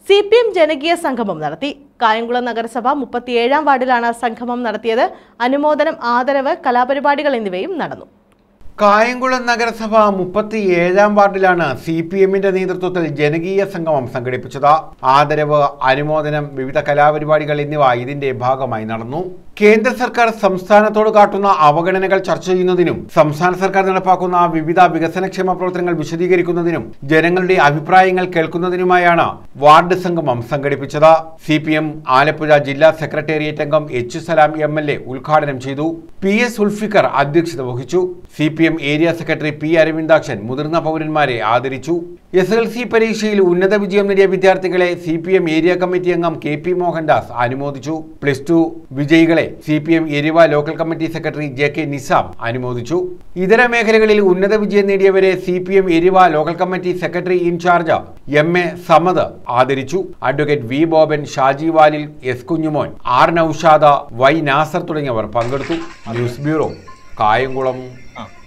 CPM ജനകീയ സംഗമം നടത്തി. കായംകുളം നഗരസഭ 37ാം വാർഡിലാണ് സംഗമം നടത്തിയത്. അനുമോദനം, ആദരവ്, കലാപരിപാടികൾ എന്നിവയും നടന്നു. കായംകുളം നഗരസഭ 37ാം വാർഡിലാണ് CPMന്റെ നേതൃത്വത്തിൽ ജനകീയ സംഗമം സംഘടിപ്പിച്ചത്. ആദരവ്, അനുമോദനം, വിവിധ കലാപരിപാടികൾ എന്നിവ ഇതിന്റെ ഭാഗമായി നടന്നു. കേന്ദ്ര സർക്കാർ സംസ്ഥാനത്തോട് കാട്ടുന്ന അവഗണനകൾ ചർച്ച ചെയ്യുന്നതിനും സംസ്ഥാന സർക്കാർ നടപ്പാക്കുന്ന വിവിധ വികസനക്ഷേമ പ്രവർത്തനങ്ങൾ വിശദീകരിക്കുന്നതിനും ജനങ്ങളുടെ അഭിപ്രായങ്ങൾ കേൾക്കുന്നതിനുമായാണ് വാർഡ് സംഗമം സംഘടിപ്പിച്ചത്. CPM ആലപ്പുഴ ജില്ലാ സെക്രട്ടേറിയറ്റ് അംഗം H. സലാം MLA ഉദ്ഘാടനം ചെയ്തു. PS. സുൽഫിക്കർ അധ്യക്ഷത വഹിച്ചു. CPM area secretary P. Aravindakshan മുതിർന്ന പൗരന്മാരെ ആദരിച്ചു. SSLC പരീക്ഷയിൽ ഉന്നത വിജയം നേടിയ വിദ്യാർത്ഥികളെ CPM ഏരിയ കമ്മിറ്റി അംഗം KP മോഹൻദാസ് അനുമോദിച്ചു. +2 വിജയികളെ CPM Eruva local committee secretary JK Nizam അനുമോദിച്ചു. ഇതര മേഖലകളിൽ ഉന്നത വിജയം നേടിയവരെ CPM Eruva local committee secretary in charge MA Samad ആദരിച്ചു. Advocate V. Boban, Shaji Valil, S. Kunjumon, R. Naushad, Y. Nasar തുടങ്ങിയവർ പങ്കെടുത്തു. News bureau, Kayamkulam.